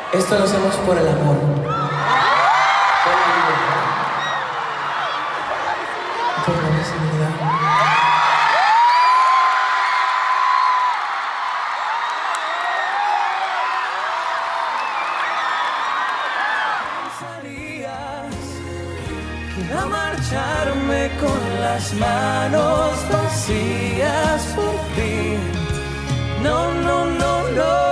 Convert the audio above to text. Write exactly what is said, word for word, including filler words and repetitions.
Esto lo hacemos por el amor. Por la libertad. Por la visibilidad. A marcharme con las manos vacías por ti. No, no, no, no.